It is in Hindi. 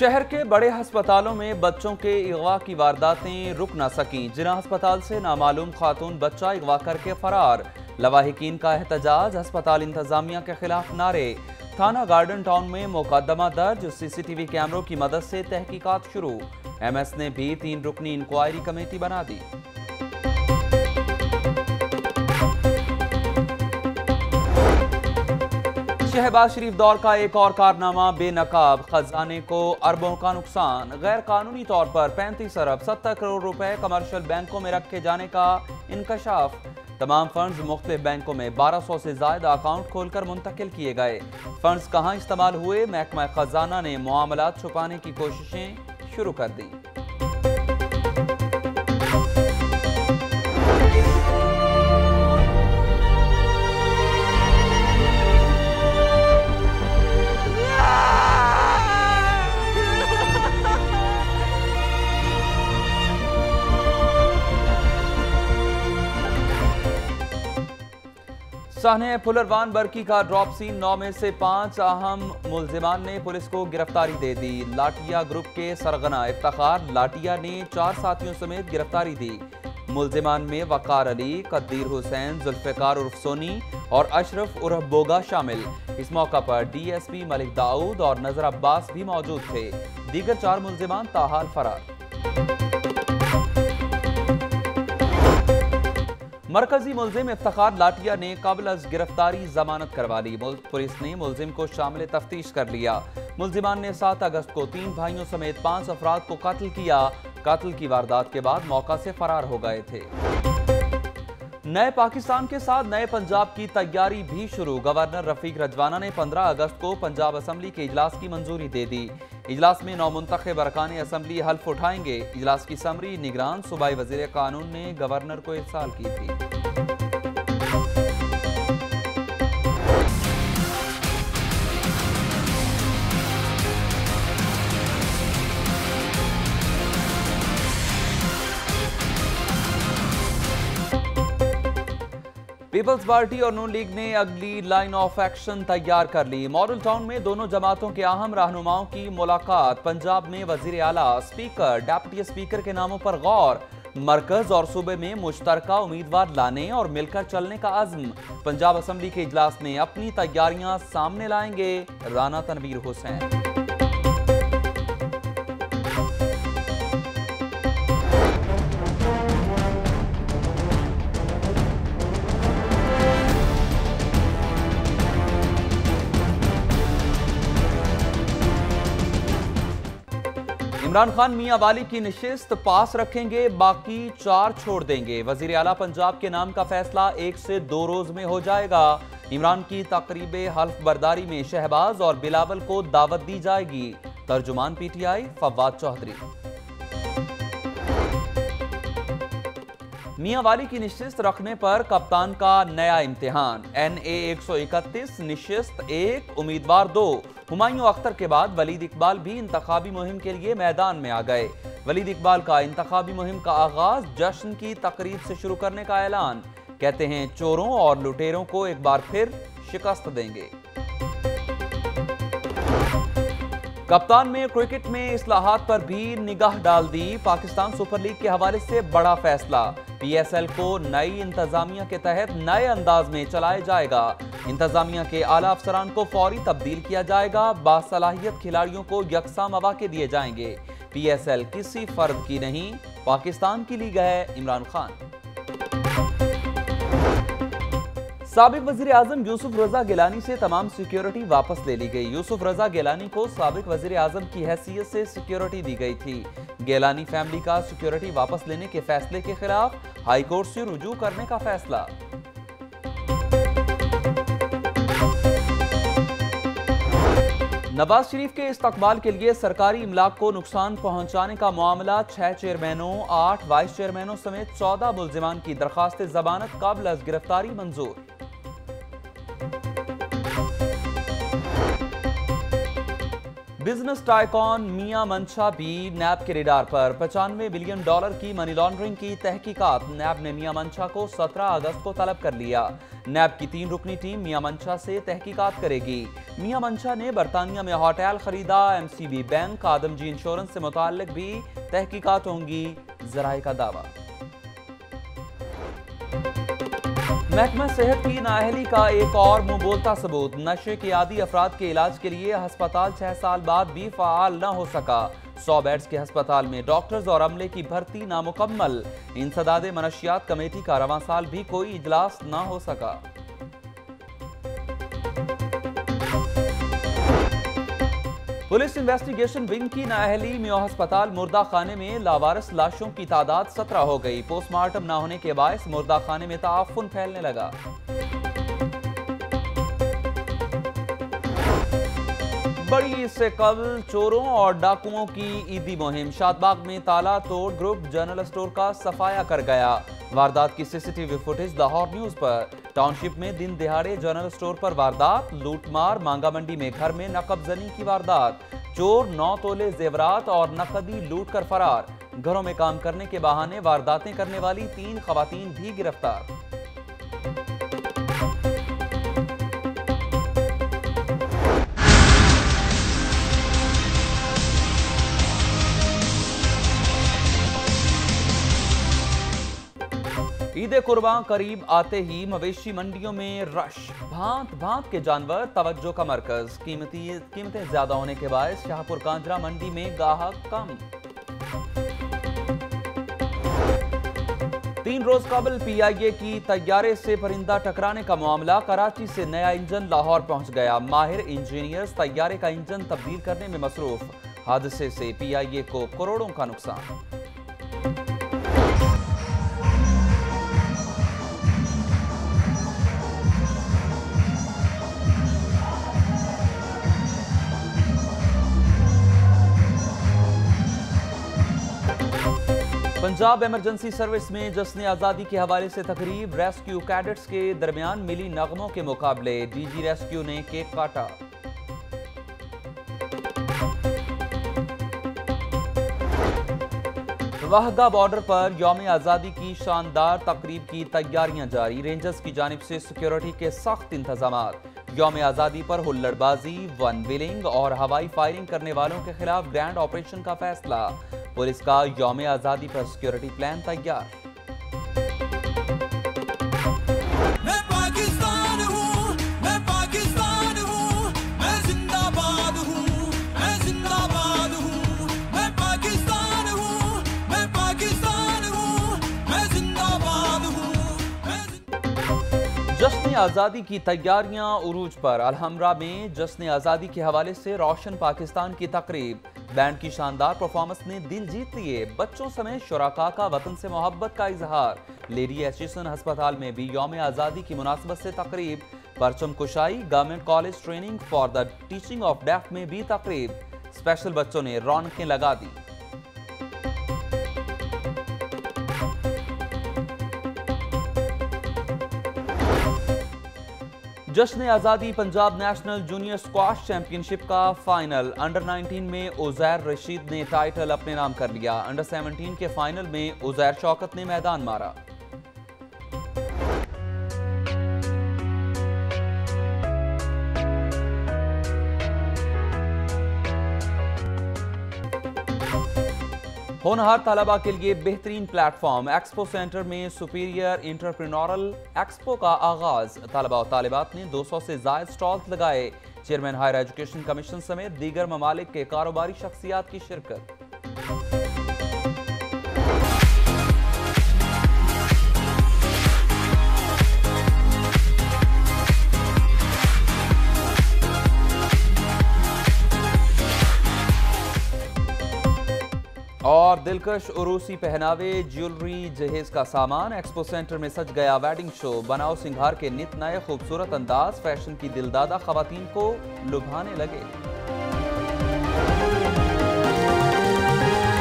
शहर के बड़े अस्पतालों में बच्चों के अगवा की वारदातें रुक न सकीं। जिला अस्पताल से नामालूम खातून बच्चा अगवा करके फरार। लवाहिकीन का एहतजाज, अस्पताल इंतजामिया के खिलाफ नारे। थाना गार्डन टाउन में मुकदमा दर्ज, CCTV कैमरों की मदद से तहकीकात शुरू। MS ने भी 3 रुकनी इंक्वायरी कमेटी बना दी। शहबाज-शरीफ दौर का एक और कारनामा बेनकाब, खजाने को अरबों का नुकसान। गैर कानूनी तौर पर 35 अरब 70 करोड़ रुपए कमर्शियल बैंकों में रखे जाने का इंकशाफ। तमाम फंड्स मुख्तलिफ बैंकों में 1200 से ज्यादा अकाउंट खोलकर मुंतकिल किए गए। फंड्स कहां इस्तेमाल हुए, महकमा खजाना ने मामलात छुपाने की कोशिशें शुरू कर दी। साहने फुलरवान बरकी का ड्रॉप सीन, 9 में से 5 अहम मुल्जिमान ने पुलिस को गिरफ्तारी दे दी। लाटिया ग्रुप के सरगना इफ्तिखार लाटिया ने 4 साथियों समेत गिरफ्तारी दी। मुल्जिमान में वकार अली, कद्दीर हुसैन, जुल्फिकार उर्फ सोनी और अशरफ उर्फ बोगा शामिल। इस मौका पर DSP मलिक दाऊद और नजर अब्बास भी मौजूद थे। दीगर 4 मुल्जिमान ताहाल फरार। मरकजी मुल्जिम इफ्तिखार लाटिया ने कबल अज गिरफ्तारी जमानत करवा ली। पुलिस ने मुल्जिम को शामिल तफ्तीश कर लिया। मुल्जिमान ने 7 अगस्त को 3 भाइयों समेत 5 अफराद को कत्ल किया। कत्ल की वारदात के बाद मौका से फरार हो गए थे। नए पाकिस्तान के साथ नए पंजाब की तैयारी भी शुरू। गवर्नर रफीक रजवाना ने 15 अगस्त को पंजाब असम्बली के इजलास की मंजूरी दे दी। इजलास में नौमुंतखब अरकान असम्बली हल्फ उठाएंगे। इजलास की समरी निगरान सूबाई वजीर कानून ने गवर्नर को इरसाल की थी। पीपल्स पार्टी और नून लीग ने अगली लाइन ऑफ एक्शन तैयार कर ली। मॉडल टाउन में दोनों जमातों के अहम रहनुमाओं की मुलाकात। पंजाब में वजीर आला, स्पीकर, डेप्यूटी स्पीकर के नामों पर गौर। मरकज और सूबे में मुश्तरका उम्मीदवार लाने और मिलकर चलने का अज़्म। पंजाब असम्बली के इजलास में अपनी तैयारियां सामने लाएंगे राना तनवीर हुसैन। इमरान-खान मियां वाली की निशिस्त पास रखेंगे, बाकी 4 छोड़ देंगे। वजीर आला पंजाब के नाम का फैसला 1 से 2 रोज में हो जाएगा। इमरान की तकरीबे हल्फ बर्दारी में शहबाज और बिलावल को दावत दी जाएगी। तर्जुमान PTI फवाद चौधरी। मियां वाली की निशिस्त रखने पर कप्तान का नया इम्तिहान। NA 131 निशिस्त 1, उम्मीदवार 2। हुमायूं अख्तर के बाद वलीद इकबाल भी इंतखाबी मुहिम के लिए मैदान में आ गए। वलीद इकबाल का इंतखाबी मुहिम का आगाज जश्न की तकरीब से शुरू करने का ऐलान। कहते हैं चोरों और लुटेरों को एक बार फिर शिकस्त देंगे। कप्तान में क्रिकेट में इस्लाहात पर भी निगाह डाल दी। पाकिस्तान सुपर लीग के हवाले से बड़ा फैसला। PSL को नई इंतजामिया के तहत नए अंदाज में चलाया जाएगा। इंतजामिया के आला अफसरान को फौरी तब्दील किया जाएगा। बासलाहियत खिलाड़ियों को यकसा मौके दिए जाएंगे। PSL किसी फर्द की नहीं, पाकिस्तान की लीग है। इमरान-खान। साबिक वजीर आजम यूसुफ रजा गिलानी से तमाम सिक्योरिटी वापस ले ली गई। यूसुफ रजा गिलानी को साबिक वजीर आजम की हैसियत से सिक्योरिटी दी गई थी। गिलानी फैमिली का सिक्योरिटी वापस लेने के फैसले के खिलाफ हाई कोर्ट से रुजू करने का फैसला। नवाज शरीफ के इस्तकबाल के लिए सरकारी इमलाक को नुकसान पहुंचाने का मामला। 6 चेयरमैनों, 8 वाइस चेयरमैनों समेत 14 मुल्जिमान की दरखास्त जमानत कबल अज गिरफ्तारी मंजूर। बिजनेस टाइकॉन मियां मंशा भी नैब के रडार पर। $95 बिलियन की मनी लॉन्ड्रिंग की तहकीकात। नैब ने मियां मंशा को 17 अगस्त को तलब कर लिया। नैब की 3 रुकनी टीम मियां मंशा से तहकीकात करेगी। मियां मंशा ने बरतानिया में होटल खरीदा। MCB बैंक, आदमजी इंश्योरेंस से मुताल्लिक भी तहकीकात होंगी, जराए का दावा। महकमा सेहत की नाअहली का एक और मुंह बोलता सबूत। नशे के आदी अफराद के इलाज के लिए अस्पताल 6 साल बाद भी फाल न हो सका। 100 बेड्स के अस्पताल में डॉक्टर्स और अमले की भर्ती नामुकम्मल। इंसदादे मनशियात कमेटी का रवां साल भी कोई इजलास न हो सका। पुलिस इन्वेस्टिगेशन विंग की नाअहली में अस्पताल मुर्दा खाने में लावारिस लाशों की तादाद 17 हो गई। पोस्टमार्टम न होने के बायस मुर्दा खाने में ताफुन फैलने लगा। बड़ी ईद से कबल चोरों और डाकुओं की ईदी मुहिम। शादबाग में ताला तोड़ ग्रुप जनरल स्टोर का सफाया कर गया। वारदात की CCTV फुटेज लाहौर न्यूज पर। टाउनशिप में दिन दिहाड़े जनरल स्टोर पर वारदात, लूटमार। मांगा मंडी में घर में नकबजनी की वारदात। चोर 9 तोले जेवरात और नकदी लूट कर फरार। घरों में काम करने के बहाने वारदातें करने वाली 3 खवातीन भी गिरफ्तार। ईद कुर्बान करीब आते ही मवेशी मंडियों में रश। भांत भांत के जानवर तवज्जो का मरकज। कीमतें ज्यादा होने के बायस शाहपुर कांजरा मंडी में गाहक कम। 3 रोज कबल PIA की तैयारे से परिंदा टकराने का मामला। कराची से नया इंजन लाहौर पहुंच गया। माहिर इंजीनियर्स तैयारे का इंजन तब्दील करने में मसरूफ। हादसे से PIA को करोड़ों का नुकसान। पंजाब इमरजेंसी सर्विस में जश्न आज़ादी के हवाले से तकरीब। रेस्क्यू कैडेट्स के दरमियान मिली नगमों के मुकाबले। DG रेस्क्यू ने केक काटा। वाहगा बॉर्डर पर यौम आज़ादी की शानदार तकरीब की तैयारियां जारी। रेंजर्स की जानिब से सिक्योरिटी के सख्त इंतजामात। यौम आज़ादी पर हुल्लड़बाजी, वन विलिंग और हवाई फायरिंग करने वालों के खिलाफ ग्रैंड ऑपरेशन का फैसला। पुलिस का यौम आज़ादी पर सिक्योरिटी प्लान तैयार। मैं पाकिस्तान हूँ, मैं पाकिस्तान हूँ, मैं जिंदाबाद हूँ, मैं जिंदाबाद हूँ, मैं पाकिस्तान हूँ, मैं पाकिस्तान हूँ, मैं जिंदाबाद हूँ। जश्न आज़ादी की तैयारियां उरूज पर। अलहमरा में जश्न आज़ादी के हवाले से रोशन पाकिस्तान की तकरीब। बैंड की शानदार परफॉर्मेंस ने दिल जीत लिए। बच्चों समेत शुराका का वतन से मोहब्बत का इजहार। लेडी एसोसिएशन अस्पताल में भी यौम आज़ादी की मुनासबत से तकरीब। परचम कुशाई। Government college training for the teaching of deaf में भी तकरीब। स्पेशल बच्चों ने रौनकें लगा दी। जश्न आज़ादी Punjab national junior squash championship का फाइनल। अंडर 19 में उज़ैर रशीद ने टाइटल अपने नाम कर लिया। अंडर 17 के फाइनल में उज़ैर शौकत ने मैदान मारा। होनहार तलबा के लिए बेहतरीन प्लेटफॉर्म। एक्सपो सेंटर में सुपीरियर इंटरप्रेन्योरल एक्सपो का आगाज। तलबा और तालिबात ने 200 से जायद स्टॉल्स लगाए। चेयरमैन हायर एजुकेशन कमीशन समेत दीगर ममालिक के कारोबारी शख्सियात की शिरकत। और दिलकश उरूसी पहनावे, ज्वेलरी, जहेज का सामान। एक्सपो सेंटर में सज गया वेडिंग शो। बनाओ सिंगार के नित नए खूबसूरत अंदाज फैशन की दिलदादा खवातीन को लुभाने लगे।